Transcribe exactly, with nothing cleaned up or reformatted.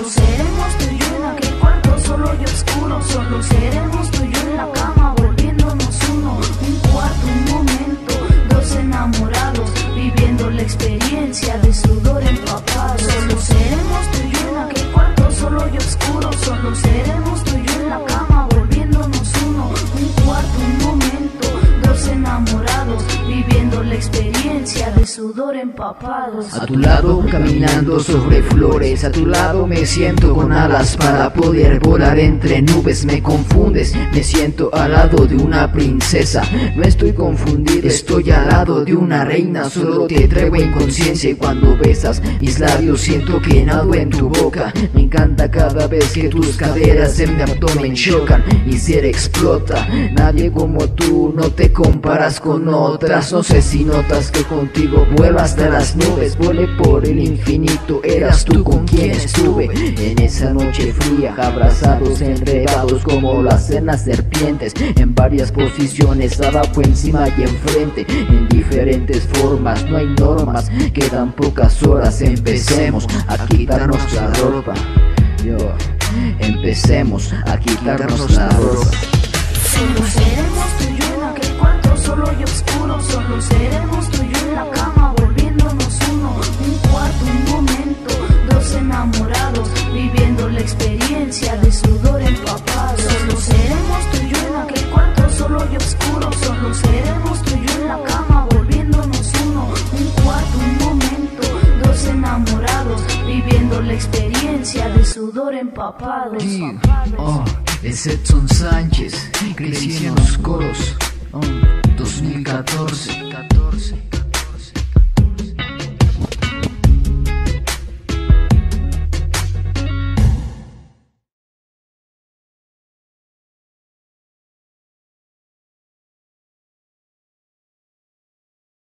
seremos tú y yo en aquel cuarto solo y oscuro. Solo seremos tú y yo en la cama volviéndonos uno. Un cuarto, un momento, dos enamorados viviendo la experiencia de sudor empapado. Solo seremos tú y yo en aquel cuarto solo y oscuro. Solo seremos tú y yo en la cama volviéndonos uno. Un cuarto, un momento, dos enamorados viviendo la experiencia de sudor empapados. A tu lado caminando sobre flores, a tu lado me siento con alas para poder volar entre nubes. Me confundes, me siento al lado de una princesa. No estoy confundido, estoy al lado de una reina. Solo te traigo inconsciencia y cuando besas mis labios siento que nado en tu boca. Me encanta cada vez que tus caderas en mi abdomen chocan, mi ser explota. Nadie como tú, no te comparas con otras. No sé si notas que contigo vuelo hasta las nubes. Volé por el infinito, eras tú con quien estuve en esa noche fría, abrazados, enredados como las cenas serpientes, en varias posiciones, abajo, encima y enfrente, en diferentes formas. No hay normas, quedan pocas horas. Empecemos a quitarnos la ropa. Yo, empecemos a quitarnos la ropa. Solo seremos tú y yo en aquel cuarto solo y oscuro. Solo seremos tú y yo en la cama volviéndonos uno. Un cuarto, un momento, dos enamorados viviendo la experiencia de sudor empapado. Solo seremos tú y yo en aquel cuarto solo y oscuro. Solo seremos tú y yo en la cama volviéndonos uno. Un cuarto, un momento, dos enamorados viviendo la experiencia de sudor empapado. Yeah. Oh, es Edson Sánchez, crecí en los coros. Oh, dos mil catorce.